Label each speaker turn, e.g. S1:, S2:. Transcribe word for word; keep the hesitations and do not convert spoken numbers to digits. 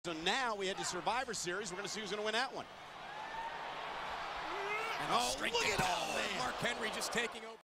S1: So now we head to Survivor Series. We're going to see who's going to win that one.
S2: And oh, look at all! Mark Henry just taking over.